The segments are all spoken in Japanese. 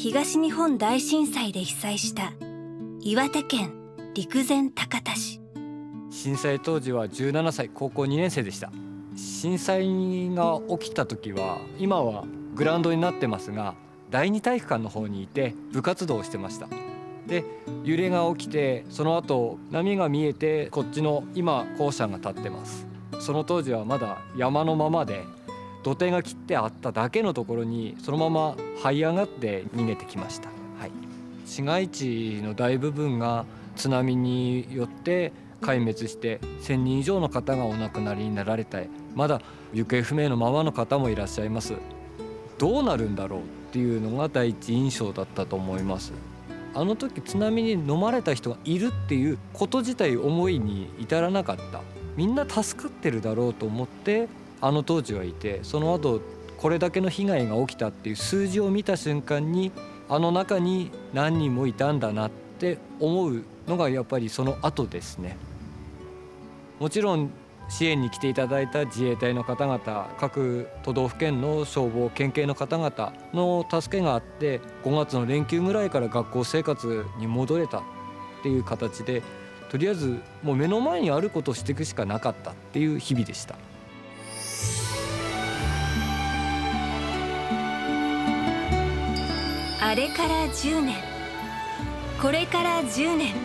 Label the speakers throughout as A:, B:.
A: 東日本大震災で被災した岩手県陸前高田市。
B: 震災当時は17歳、高校2年生でした。震災が起きた時は今はグラウンドになってますが、第二体育館の方にいて部活動をしてました。で揺れが起きて、その後波が見えて、こっちの今校舎が建ってます。その当時はまだ山のままで、土手が切ってあっただけのところにそのまま這い上がって逃げてきました。はい、市街地の大部分が津波によって壊滅して、1000人以上の方がお亡くなりになられた。まだ行方不明のままの方もいらっしゃいます。どうなるんだろうっていうのが第一印象だったと思います。あの時津波に飲まれた人がいるっていうこと自体思いに至らなかった。みんな助かってるだろうと思ってあの当時はいて、その後これだけの被害が起きたっていう数字を見た瞬間に、あの中に何人もいたんだなって思うのがやっぱりその後ですね。もちろん支援に来ていただいた自衛隊の方々、各都道府県の消防県警の方々の助けがあって、5月の連休ぐらいから学校生活に戻れたっていう形で、とりあえずもう目の前にあることをしていくしかなかったっていう日々でした。
A: あれから10年、これから10年。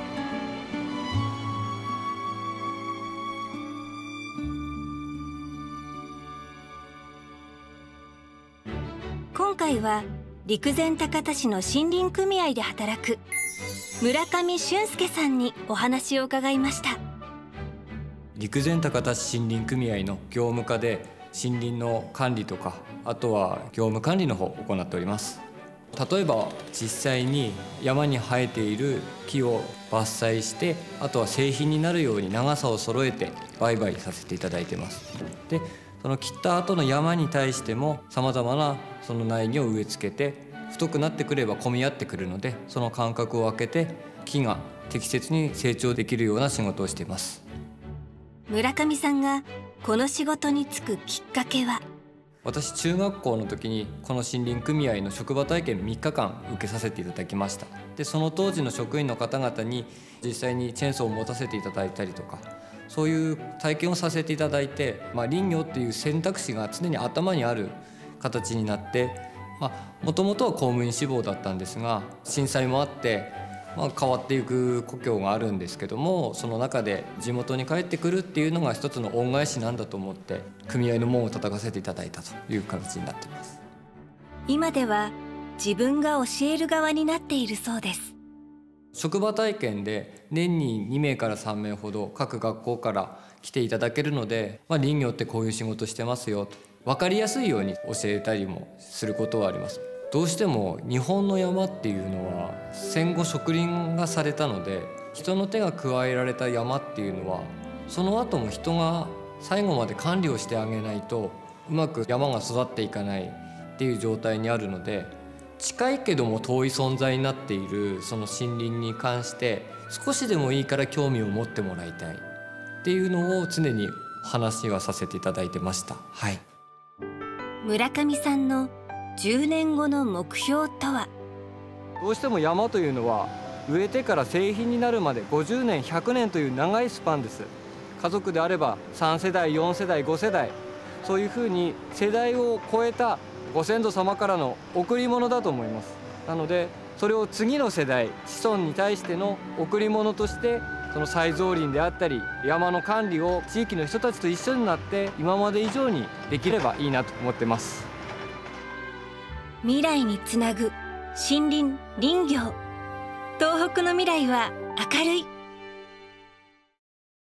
A: 今回は陸前高田市の森林組合で働く村上俊介さんにお話を伺いました。
B: 陸前高田市森林組合の業務課で森林の管理とか、あとは業務管理の方を行っております。例えば実際に山に生えている木を伐採して、あとは製品になるように長さを揃えて売買させていただいています。でその切った後の山に対してもさまざまなその苗木を植え付けて、太くなってくれば混み合ってくるので、その間隔を空けて木が適切に成長できるような仕事をしています。
A: 村上さんがこの仕事に就くきっかけは、
B: 私中学校の時にこの森林組合の職場体験3日間受けさせていただきました。でその当時の職員の方々に実際にチェーンソーを持たせていただいたりとか、そういう体験をさせていただいて、林業っていう選択肢が常に頭にある形になって、もともとは公務員志望だったんですが、震災もあって、変わっていく故郷があるんですけども、その中で地元に帰ってくるっていうのが一つの恩返しなんだと思って、組合の門を叩かせていただいたという形になっています。
A: 今では自分が教える側になっているそうです。
B: 職場体験で年に2名から3名ほど各学校から来ていただけるので、林業ってこういう仕事してますよと分かりやすいように教えたりもすることはあります。どうしても日本の山っていうのは戦後植林がされたので、人の手が加えられた山っていうのはその後も人が最後まで管理をしてあげないとうまく山が育っていかないっていう状態にあるので、近いけども遠い存在になっているその森林に関して少しでもいいから興味を持ってもらいたいっていうのを常に話はさせていただいてました。はい、
A: 村上さんの10年後の目標とは。
B: どうしても山というのは植えてから製品になるまで50年100年という長いスパンです。家族であれば3世代4世代5世代、そういうふうに世代を超えたご先祖様からの贈り物だと思います。なのでそれを次の世代子孫に対しての贈り物として、その再造林であったり山の管理を地域の人たちと一緒になって今まで以上にできればいいなと思ってます。
A: 未来につなぐ森林林業、東北の未来は明るい。